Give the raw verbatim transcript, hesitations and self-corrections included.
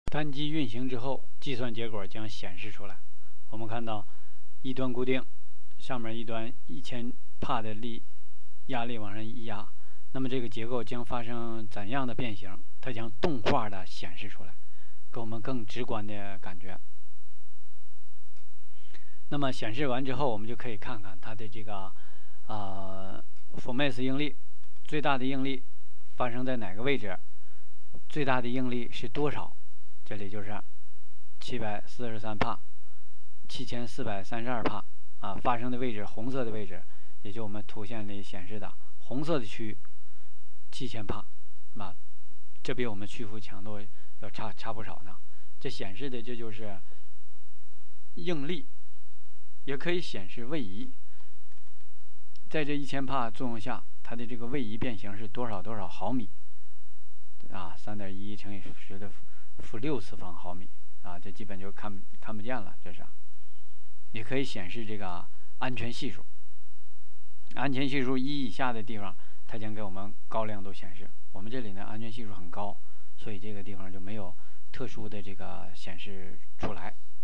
单机运行之后，计算结果将显示出来。我们看到一端固定，上面一端一千帕的力压力往上一压，那么这个结构将发生怎样的变形？它将动画的显示出来，给我们更直观的感觉。那么显示完之后，我们就可以看看它的这个呃 Formas 应力，最大的应力发生在哪个位置？最大的应力是多少？这里就是七百四十三帕，七千四百三十二帕啊，发生的位置，红色的位置，也就我们图线里显示的红色的区域，七千帕啊，这比我们屈服强度要差差不少呢。这显示的这就是应力，也可以显示位移。在这一千帕作用下，它的这个位移变形是多少多少毫米啊？三点一乘以十的负六次方毫米啊，这基本就看看不见了。这是，也可以显示这个安全系数。安全系数一以下的地方，它将给我们高亮度显示。我们这里呢，安全系数很高，所以这个地方就没有特殊的这个显示出来。